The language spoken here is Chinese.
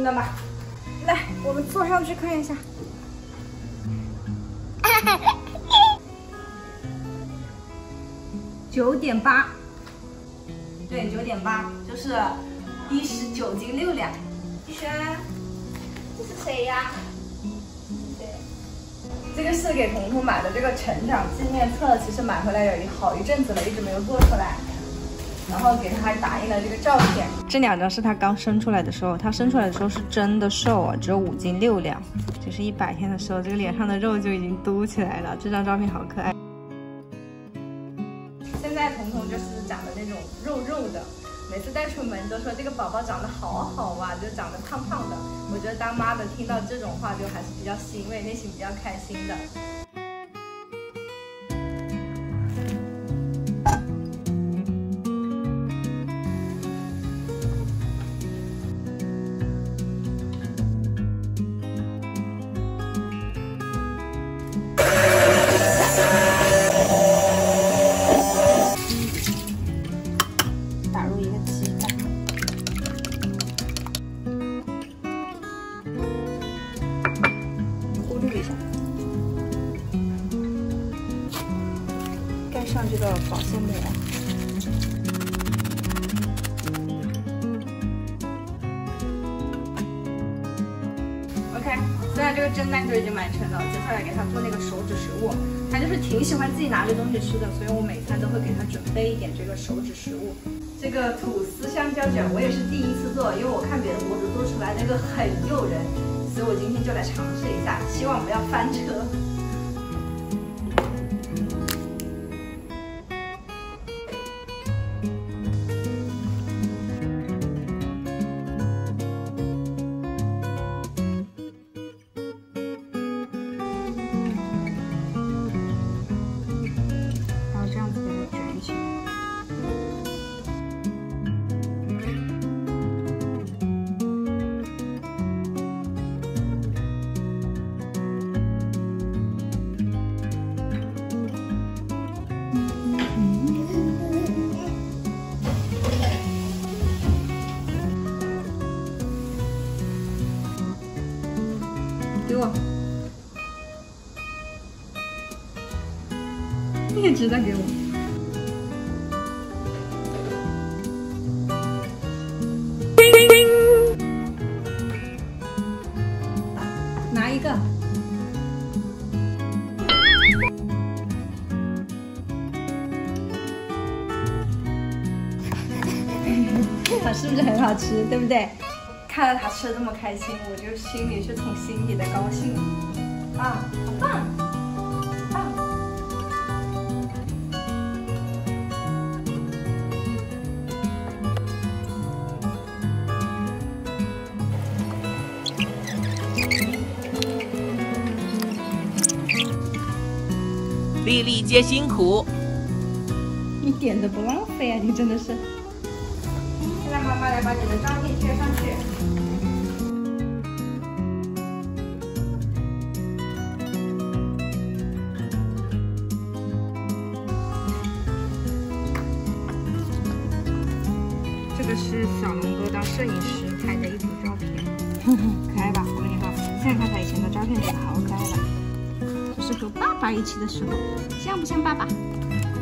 的嘛。来，我们坐上去看一下。9.8，对，9.8，就是19斤6两。逸轩，这是谁呀？对，这个是给彤彤买的这个成长纪念册，其实买回来有好一阵子了，一直没有做出来。然后给他还打印了这个照片。这2张是他刚生出来的时候，他生出来的时候是真的瘦啊，只有5斤6两。就是100天的时候，这个脸上的肉就已经嘟起来了。这张照片好可爱。现在彤彤就是长得那种肉肉的，每次带出门都说这个宝宝长得好好啊，就长得胖胖的。我觉得当妈的听到这种话就还是比较欣慰，内心比较开心的。上这个保鲜膜。OK， 现在这个蒸蛋就已经完成了，接下来给他做那个手指食物。他就是挺喜欢自己拿着东西吃的，所以我每餐都会给他准备一点这个手指食物。这个吐司香蕉卷我也是第一次做，因为我看别的博主做出来那个很诱人，所以我今天就来尝试一下，希望不要翻车。给我，一直在给我。拿一个。是不是很好吃？对不对？看到他吃的这么开心，我就心里是从心底的高兴啊，好棒！棒！ 粒粒皆辛苦， 一点都不浪费啊！你真的是。现在妈妈来把你的照片贴上去。这个是小龙哥当摄影师拍的一组照片，可爱吧？我跟你说，现在看他以前的照片真的好可爱吧？就是和爸爸一起的时候，像不像爸爸？